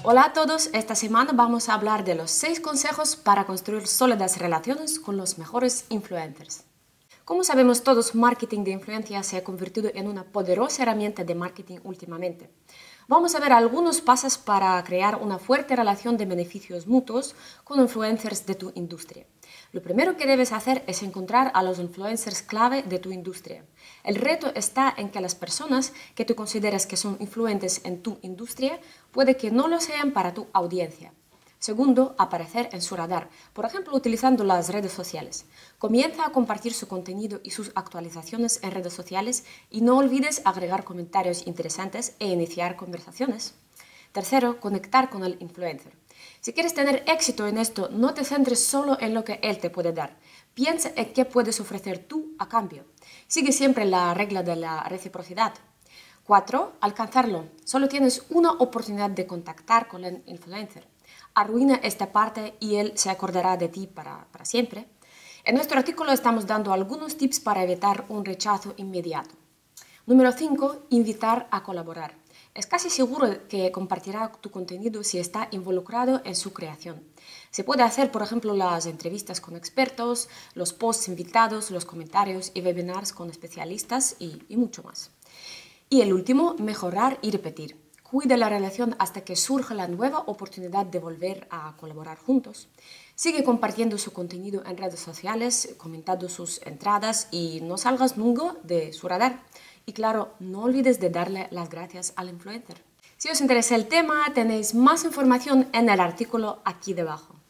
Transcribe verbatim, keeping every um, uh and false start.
Hola a todos, esta semana vamos a hablar de los seis consejos para construir sólidas relaciones con los mejores influencers. Como sabemos todos, marketing de influencia se ha convertido en una poderosa herramienta de marketing últimamente. Vamos a ver algunos pasos para crear una fuerte relación de beneficios mutuos con influencers de tu industria. Lo primero que debes hacer es encontrar a los influencers clave de tu industria. El reto está en que las personas que tú consideras que son influentes en tu industria puede que no lo sean para tu audiencia. Segundo, aparecer en su radar, por ejemplo, utilizando las redes sociales. Comienza a compartir su contenido y sus actualizaciones en redes sociales y no olvides agregar comentarios interesantes e iniciar conversaciones. Tercero, conectar con el influencer. Si quieres tener éxito en esto, no te centres solo en lo que él te puede dar. Piensa en qué puedes ofrecer tú a cambio. Sigue siempre la regla de la reciprocidad. Cuatro, alcanzarlo. Solo tienes una oportunidad de contactar con el influencer. Arruina esta parte y él se acordará de ti para, para siempre. En nuestro artículo estamos dando algunos tips para evitar un rechazo inmediato. Número cinco, invitar a colaborar. Es casi seguro que compartirá tu contenido si está involucrado en su creación. Se puede hacer, por ejemplo, las entrevistas con expertos, los posts invitados, los comentarios y webinars con especialistas y, y mucho más. Y el último, mejorar y repetir. Cuida la relación hasta que surja la nueva oportunidad de volver a colaborar juntos. Sigue compartiendo su contenido en redes sociales, comentando sus entradas y no salgas nunca de su radar. Y claro, no olvides de darle las gracias al influencer. Si os interesa el tema, tenéis más información en el artículo aquí debajo.